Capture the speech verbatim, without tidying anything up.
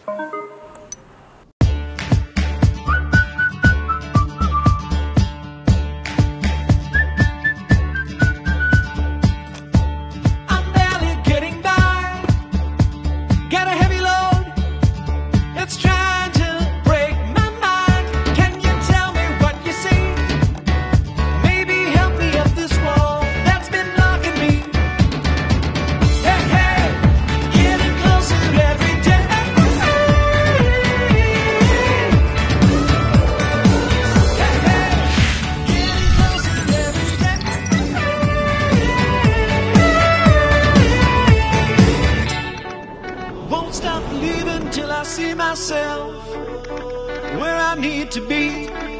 Won't stop believing till I see myself where I need to be.